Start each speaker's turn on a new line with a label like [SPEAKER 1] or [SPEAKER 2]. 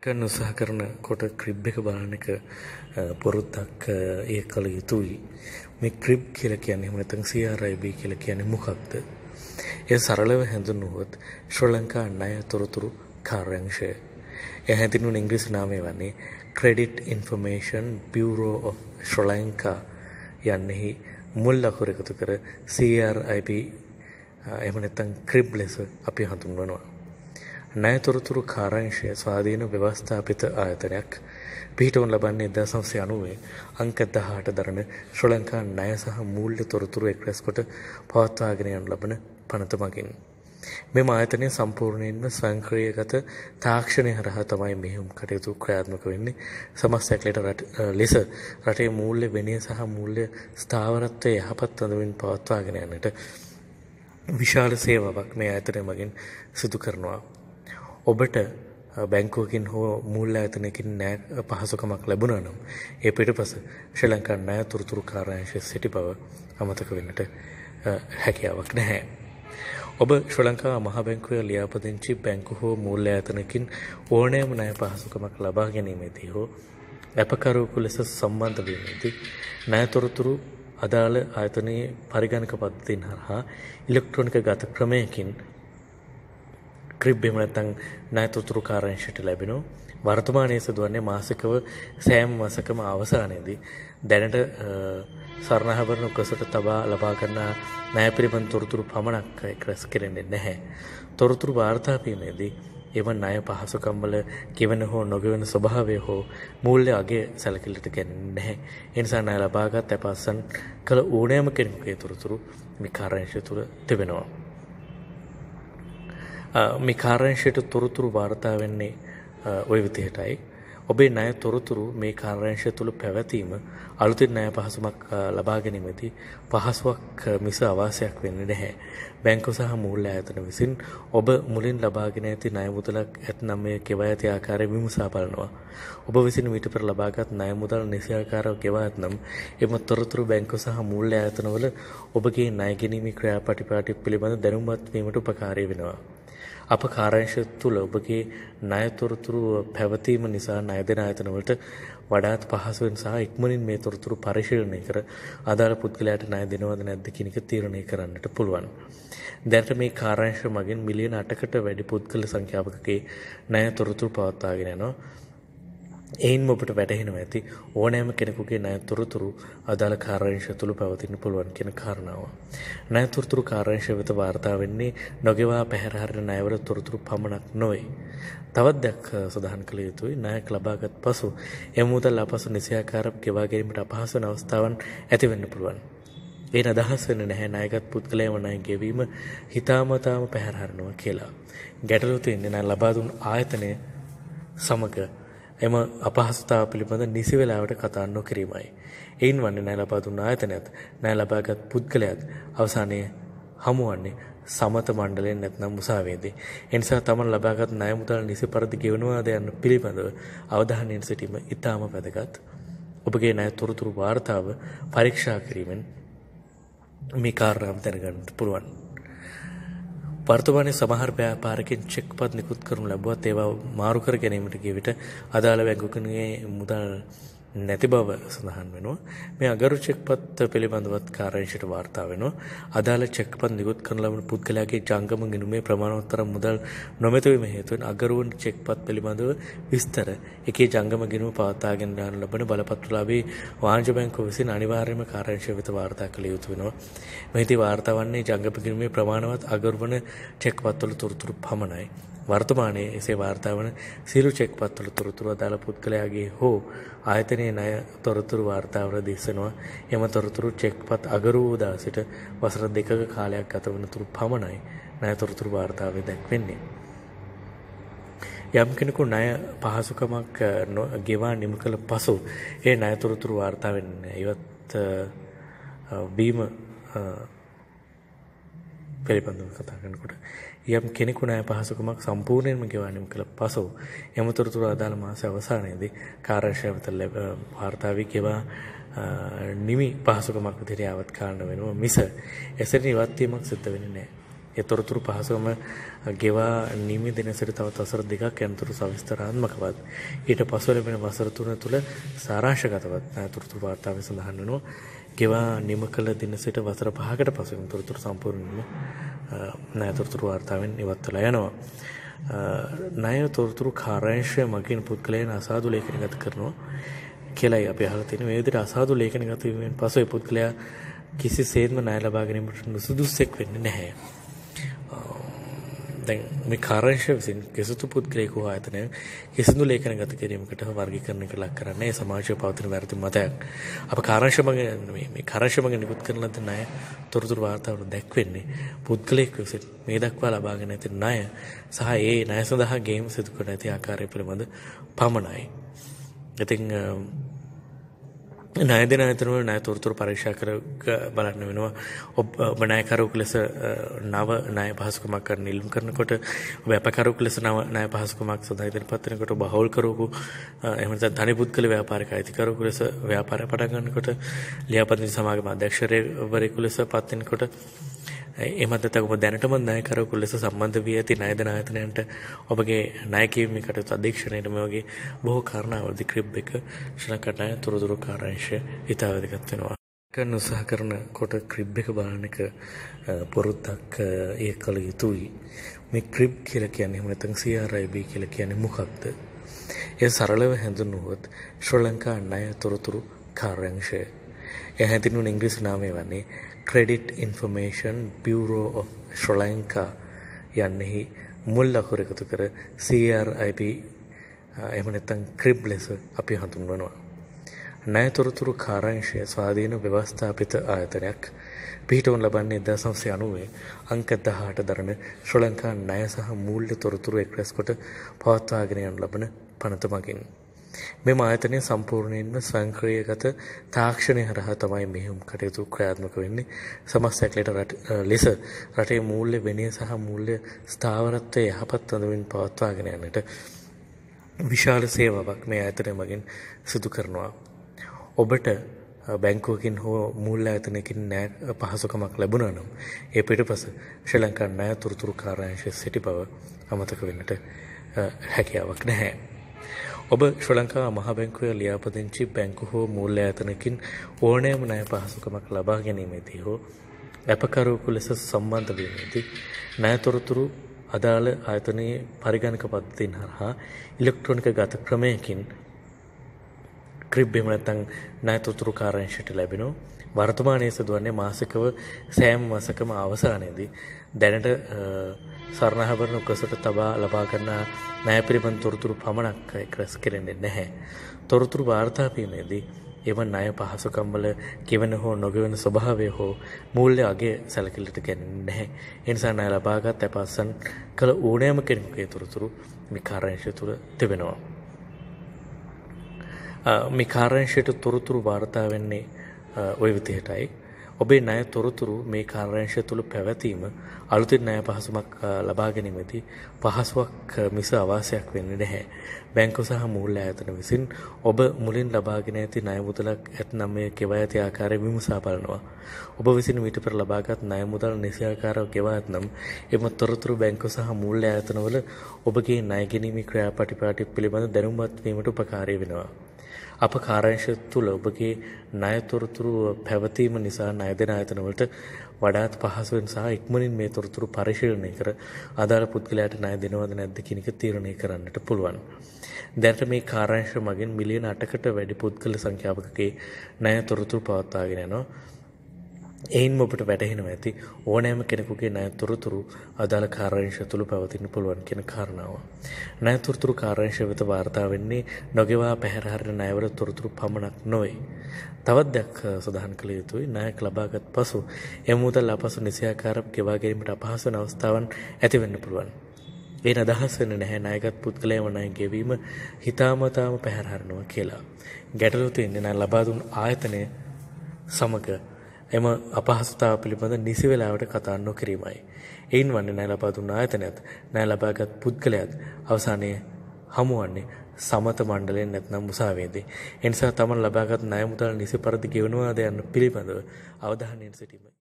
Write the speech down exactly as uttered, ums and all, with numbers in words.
[SPEAKER 1] ගන්න උත්සාහ කරන කොට ක්‍රිබ් එක බලන එක පොරොත්තුක් ඒ කල යුතුයි. මේ ක්‍රිබ් කියලා කියන්නේ එහෙම නැත්නම් සී ආර් ආයි බී කියලා කියන්නේ මොකක්ද? ඒ සරලව හඳුන්වුවොත් ශ්‍රී ලංකා ණය තොරතුරු කාර්යාංශය. ඒ හැඳින්වුණු ඉංග්‍රීසි නාමය වන්නේ Credit Information Bureau of Sri Lanka යන්නේ මුල් අකුර එකතු කර සී ආර් ආයි බී එහෙම නැත්නම් ක්‍රිබ් ලෙස අපි හඳුන්වනවා. ණය තොරතුරු කාර්යාංශය ස්වාධීන ව්‍යවස්ථාපිත ආයතනයක්. පිහිටවනු ලබන්නේ එක්දාස් නවසිය අනූවේ අංක දහඅට දරන ශ්‍රී ලංකා ණය සහ මූල්‍ය තොරතුරු එක්රැස් කොට පවත්වාගෙන යනු ලබන පනත මගින්. මෙම ආයතනය සම්පූර්ණයෙන්ම ස්වයංක්‍රීයගත තාක්ෂණය හරහා තමයි මෙහෙයුම් කටයුතු ක්‍රියාත්මක වෙන්නේ. සමස්තයක් ලෙස රටේ මූල්‍ය විනය සහ මූල්‍ය ස්ථාවරත්වය යහපත් අඳුමින් පවත්වාගෙන යන්නට විශාල සේවාවක් මේ ආයතනය මගින් සිදු කරනවා. ඔබට බැංකුවකින් හෝ මූල්‍ය ආයතනයකින් ණය පහසුකමක් ලැබුණා නම් ඒ පිටපස ශ්‍රී ලංකා ණය තොරතුරු කාර්යාංශයේ සිටි බව අමතක වෙන්නට හැකියාවක් නැහැ. ඔබ ශ්‍රී ලංකා මහ බැංකුවේ ලියාපදිංචි බැංකු හෝ මූල්‍ය ආයතනකින් ඕනෑම ණය පහසුකමක් ලබා ගැනීමේදී හෝ අපකරුවෙකු ලෙස සම්බන්ධ වීමේදී ණය තොරතුරු අදාළ ආයතනයේ පරිගණක පද්ධතීන් හරහා ඉලෙක්ට්‍රොනික ගත ක්‍රමයකින් ක්‍රිබ් එහෙම නැත්නම් ණය තොරතුරු කාර්යාංශයට ලැබෙනවා. වර්තමානයේ සිදුවන්නේ මාසිකව සෑම මාසකම අවසානයේදී දැනට සරණහබරණ උකසට තබා ලබා ගන්න ණය පිළිබඳ තොරතුරු පමණක් එක්රැස් කෙරෙන්නේ නැහැ. තොරතුරු වාර්තා වීමේදී එම ණය පහසුකම් වල කිවෙන හෝ නොගෙවන ස්වභාවය හෝ මූල්‍ය අගය සැලකිලිට ගන්නේ නැහැ. ඒ නිසා ණය ලබාගත් අපස්සන් කළ ඕනෑම කෙනෙකුගේ තොරතුරු මේ කාර්යාංශය තුළ තිබෙනවා. මේ කාර්යාංශයට තොරතුරු වාර්තා වෙන්නේ ওই විදිහටයි. ඔබේ ණය තොරතුරු මේ කාර්යාංශය තුළ පැවතීම අලුතින් ණය පහසුමක් ලබා ගැනීමේදී පහසුවක් මිස අවාසියක් වෙන්නේ නැහැ. බැංකු සහ මූල්‍ය ආයතන විසින් ඔබ මුලින් ලබාගෙන ඇති ණය මුදලක් ඇතනම් මේ ගෙවා ඇති ආකාරය විමසා බලනවා. ඔබ විසින් මීට පෙර ලබාගත් ණය මුදල් නිසියාකාරව ගෙවා ඇතනම් එම තොරතුරු බැංකු සහ මූල්‍ය ආයතනවල ඔබගේ ණය ගැනීමේ ක්‍රියාපටිපාටි පිළිබඳ දැනුම්වත් වීමට උපකාරී වෙනවා. අප කාර්යාංශය තුළ ඔබගේ ණය තොරතුරු පැවතීම නිසා ණය දෙන ආයතන වලට වඩාත් පහසුවෙන් සහ ඉක්මනින් මේ තොරතුරු පරිශීලනය කර අදාළ පුද්ගලයාට ණය දෙනවද නැද්ද කියන එක තීරණය කරන්නට පුළුවන්. දැනට මේ කාර්යාංශ මගින් මිලියන අටකට වැඩි පුද්ගල සංඛ්‍යාවකගේ ණය තොරතුරු පවත්වාගෙන යනවා. එයින් ඔබට වැටහෙනවා ඇති ඕනෑම කෙනෙකුගේ ණය තොරතුරු අදාළ කාර්යාංශය තුළ පවතින්න පුළුවන් කියන කාරණාව. ණය තොරතුරු කාර්යාංශය වෙත වාර්තා වෙන්නේ නොගෙවා පැහැර හරින ණයවල තොරතුරු පමණක් නොවේ. තවත් දෙයක් සඳහන් කළ යුතුයි. ණයක් ලබාගත් පසු එම මුදල් අපසු නිසියාකාරව ගෙවා ගැනීමට අපහසු වන අවස්ථාවන් ඇති වෙන්න පුළුවන්. ඒ අදහස් වෙන්නේ නැහැ ණයගත් පුද්ගලයාම ණය ගෙවීම හිතාමතාම පැහැර හරිනවා කියලා. ගැටලුව තියෙන්නේ ණය ලබා දුන් ආයතනය සමග එම අපහසුතාව පිළිබඳ නිසි වේලාවට කතා නොකිරීමයි. එයින් වන්නේ ණය ලබා දුන් ආයතනයත් ණය ලබාගත් පුද්ගලයාත් අවසානයේ හමුවන්නේ සමත මණ්ඩලයෙන් නැත්නම් උසාවියේදී. ඒ නිසා තමන් ලබාගත් ණය මුදල් නිසි පරිදි ගෙවනවාද යන්න පිළිබඳව අවධානයෙන් සිටීම ඉතාම වැදගත්. ඔබගේ ණය තොරතුරු වාර්තාව පරීක්ෂා කිරීමෙන් මේ කාරණාව දැනගන්න පුළුවන්. වර්තමානයේ සමහර ව්‍යාපාරිකයන් චෙක් පත් නිකුත් කරනු ලැබුවත් ඒවා මාරු කර ගැනීමට ගිය විට අදාළ බැංකුවකගේ මුදල් නැති බව සඳහන් වෙනවා. මේ අගරු චෙක් පත් පිළිබඳවත් කාර්යාංශයට වාර්තා වෙනවා. අදාළ චෙක් පත් නිකුත් කරන ලබන පුද්ගලයාගේ ජංගම ගිණුමේ ප්‍රමාණවත් තරම් මුදල් නොමැති වීම හේතුවෙන් අගරුවන් චෙක් පත් පිළිබඳව විස්තර එකේ ජංගම ගිණුම පවත්වාගෙන යන ලබන බලපත්‍රලාභී වාණිජ බැංකුව විසින් අනිවාර්යයෙන්ම කාර්යාංශය වෙත වාර්තා කළ යුතු වෙනවා. මෙහිදී වාර්තා වන්නේ ජංගම ගිණුමේ ප්‍රමාණවත් අගරුවන චෙක් පත්වල තොරතුරු පමණයි. වර්තමානයේ එසේ වාර්තා වන සියලු චෙක් පත්වල තොරතුරු අදාළ පුද්ගලයාගේ හෝ ආයතනයේ ණය තොරතුරු වාර්තාවල දිස්වෙනවා. එම තොරතුරු චෙක් පත් අගරු වූ දා සිට වසර දෙකක කාලයක් ගත වන තුරු පමණයි ණය තොරතුරු වාර්තාවේ දැක්වෙන්නේ. යම් කෙනෙකු ණය පහසුකමක් ගෙවා නිම කළ පසු ඒ ණය තොරතුරු වාර්තා වෙන්නේ ඉවත් බීම පිළිබඳව කතා කරනකොට යම් කෙනෙකු ණය පහසුකමක් සම්පූර්ණයෙන්ම ගෙවා නිම කළ පසු එම තොරතුරු අදාළ මාස අවසානයේදී කාර්යාංශය වෙත වාර්තා වී ගෙවා නිමි පහසුකමක් විදිහට යවත් කාරණ වෙනවා මිස එසේන ඉවත් වීමක් සිද්ධ වෙන්නේ නැහැ. ඒ තොරතුරු පහසුවම ගෙවා නිමි දින සිට තවත් වසර දෙකක් යනතුරු සවිස්තරාත්මකවත් ඊට පසු ලැබෙන වසර තුන තුළ සාරාංශගතවත් ණය තොරතුරු වාර්තාවේ සඳහන් වෙනවා. ගෙවා නිම කළ දින සිට වසර පහකට පසු තොරතුරු සම්පූර්ණයෙන්ම ණය තොරතුරු වාර්තාවෙන් ඉවත් වෙලා යනවා. ණය තොරතුරු කාර්යාංශය මගින් පුද්ගලයන් අසාදු ලේඛනගත කරනවා කියලායි අපි අහලා තියෙන්නේ. මේ විදිහට අසාදු ලේඛනගත වීමෙන් පසු ඒ පුද්ගලයා කිසිසේත්ම ණය ලබා ගැනීමට නුසුදුසෙක් වෙන්නේ නැහැ. දැන් මේ කාර්යාංශය විසින් කිසිදු පුද්ගලයෙකු ආයතනය කිසිදු ලේඛනගත කිරීමකට වර්ගීකරණයකට ලක් කරන්නේ සමාජයේ පවතින වැරදි මතයක්. අප කාර්යාංශය මගින් මේ මේ කාර්යාංශය මගින් නිකුත් කරන ලද ණය තොරතුරු වාර්තාවල දැක්වෙන්නේ පුද්ගලයෙකු විසින් මේ දක්වා ලබාගෙන ඇති ණය සහ ඒ ණය සඳහා ගෙවීම සිදු කර ඇති ආකාරය පිළිබඳ පමණයි. ඉතින් ණය දෙන අතර ණය තොරතුරු පරීක්ෂා කර බලන්න වෙනවා. ඔබ ණයකරුවෙකු ලෙස නව ණය පහසුකමක් කරන නිලුම් කරනකොට, ඔබ අපකරුවෙකු ලෙස නව ණය පහසුකමක් සඳහා ඉදිරිපත් වෙනකොට, ඔබ හවුල්කරුවෙකු එහෙම නැත්නම් ධනි පුද්ගල ව්‍යාපාරික අයිතිකරුවෙකු ලෙස ව්‍යාපාරය පටන් ගන්නකොට, ලියාපදිංචි සමාගම අධ්‍යක්ෂකවරයෙකු ලෙස පත් වෙනකොට, එමත් නැත්නම් ඔබ දැනටම ණයකරුවෙකු ලෙස සම්බන්ධ වී ඇති ණය දෙන ආයතනයන්ට ඔබගේ ණය කිරීමේ කටයුතු අධීක්ෂණයට මේ වගේ බොහෝ කාරණාවලදී ක්‍රිබ් එක ශ්‍රී ලංකා ණය තොරතුරු කාර්යාංශය ඉතා වැදගත් වෙනවා. කරන උත්සාහ කරන කොට ක්‍රිබ් එක බලන එක පොරුද්දක් ඒ කළ යුතුයි. මේ ක්‍රිබ් කියලා කියන්නේ එහෙම නැත්නම් සී ආර් ආයි බී කියලා කියන්නේ මොකක්ද? ඒ සරලව හැඳින්වුවොත් ශ්‍රී ලංකා ණය තොරතුරු කාර්යාංශය. ඒ හැඳින්වුණු ඉංග්‍රීසි නාමය වන්නේ Credit Information Bureau of Sri Lanka යන්නෙහි මුල් අකුර එකතු කර සී ආර් ආයි බී එහෙම නැත්නම් ක්‍රිබ් ලෙස අපි හඳුන්වනවා. ණය තොරතුරු කාර්යාංශය ස්වාධීන ව්‍යවස්ථාපිත ආයතනයක්. පිහිටවනු ලබන්නේ එක්දාස් නවසිය අනූවේ අංක දහඅට දරන ශ්‍රී ලංකා ණය සහ මූල්‍ය තොරතුරු එක්රැස් කොට පවත්වාගෙන යනු ලබන පනත මගින්. මෙම ආයතනය සම්පූර්ණයෙන්ම ස්වයංක්‍රීයගත තාක්ෂණය හරහා තමයි මෙහෙයුම් කටයුතු ක්‍රියාත්මක වෙන්නේ. සමස්තයක් ලෙස රටේ මූල්‍ය විනය සහ මූල්‍ය ස්ථාවරත්වය යහපත් අඳුමින් පවත්වාගෙන යන්නට විශාල සේවාවක් මේ ආයතනය මගින් සිදු කරනවා. ඔබට බැංකුවකින් හෝ මූල්‍ය ආයතනයකින් ණය පහසුකමක් ලැබුණා නම් ඒ පිටපස ශ්‍රී ලංකා ණය තොරතුරු කාර්යාංශයේ සිටි බව අමතක වෙන්නට හැකියාවක් නැහැ. ඔබ ශ්‍රී ලංකා මහ බැංකුවේ ලියාපදිංචි බැංකු හෝ මූල්‍ය ආයතනකින් ඕනෑම ණය පහසුකමක් ලබා ගැනීමේදී හෝ අපකරුවෙකු ලෙස සම්බන්ධ වීමේදී ණය තොරතුරු අදාළ ආයතනයේ පරිගණක පද්ධතීන් හරහා ඉලෙක්ට්‍රොනික ගත ක්‍රමයකින් ක්‍රිබ් එහෙම නැත්නම් ණය තොරතුරු කාර්යාංශයට ලැබෙනවා. වර්තමානයේ සිදුවන්නේ මාසිකව සෑම මාසකම අවසානයේදී දැනට සරණහබරන උකසට තබා ලබා ගන්න ණය පිළිබඳ තොරතුරු පමණක් එක්රැස් කෙරෙන්නේ නැහැ. තොරතුරු වාර්තා වීමේදී එම ණය පහසුකම් වල ගෙවන හෝ නොගෙවන ස්වභාවය හෝ මූල්‍ය අගය සැලකිලිට ගන්නේ නැහැ. ඒ නිසා ණය ලබාගත් අපස්සන් කළ ඕනෑම කෙනෙකුගේ තොරතුරු මේ කාර්යාංශය තුළ තිබෙනවා. මේ කාර්යාංශයට තොරතුරු වාර්තා වෙන්නේ ওই විදිහටයි. ඔබේ ණය තොරතුරු මේ කාර්යාංශය තුළ පැවතීම අලුතින් ණය පහසුමක් ලබා ගැනීමේදී පහසුවක් මිස අවාසියක් වෙන්නේ නැහැ. බැංකු සහ මූල්‍ය ආයතන විසින් ඔබ මුලින් ලබාගෙන ඇති ණය මුදලක් ඇතනම් මේ ගෙවා ඇති ආකාරය විමසා බලනවා. ඔබ විසින් මීට පෙර ලබාගත් ණය මුදල් නිසියාකාරව ගෙවා ඇතනම් එම තොරතුරු බැංකු සහ මූල්‍ය ආයතනවල ඔබගේ ණය ගැනීමේ ක්‍රියාපටිපාටි පිළිබඳ දැනුම්වත් වීමට උපකාරී වෙනවා. අප කාර්යාංශය තුළ ඔබගේ ණය තොරතුරු පැවතීම නිසා ණය දෙන ආයතනවලට වඩාත් පහසුවෙන් සහ ඉක්මනින් මේ තොරතුරු පරිශීලනය කර අදාළ පුද්ගලයාට ණය දෙනවද නැද්ද කියන එක තීරණය කරන්නට පුළුවන්. දැනට මේ කාර්යාංශ මගින් මිලියන අටකට වැඩි පුද්ගල සංඛ්‍යාවකගේ ණය තොරතුරු පවත්වාගෙන යනවා. එයින් ඔබට වැටහෙනවා ඇති ඕනෑම කෙනෙකුගේ ණය තොරතුරු අදාළ කාර්යාංශය තුළ පවතින්න පුළුවන් කියන කාරණාව. ණය තොරතුරු කාර්යාංශය වෙත වාර්තා වෙන්නේ නොගෙවා පැහැර හරින ණයවල තොරතුරු පමණක් නොවේ. තවත් දෙයක් සඳහන් කළ යුතුයි. ණයක් ලබාගත් පසු එම මුදල් අපසු නිසියාකාරව ගෙවා ගැනීමට අපහසු වන අවස්ථාවන් ඇති වෙන්න පුළුවන්. ඒ අදහස් වෙන්නේ නැහැ ණයගත් පුද්ගලයාම ණය ගෙවීම හිතාමතාම පැහැර හරිනවා කියලා. ගැටලුව තියෙන්නේ ණය ලබා දුන් ආයතනය සමග එම අපහසුතාව පිළිබඳ නිසි වේලාවට කතා නොකිරීමයි. එයින් වන්නේ ණය ලබා දුන් ආයතනයත් ණය ලබාගත් පුද්ගලයාත් අවසානයේ හමුවන්නේ සමත මණ්ඩලයෙන් නැත්නම් මුසාවේදී. ඒ නිසා තමන් ලබාගත් ණය මුදල් නිසි පරිදි ගෙවනවාද යන්න පිළිබඳව අවධානයෙන් සිටීම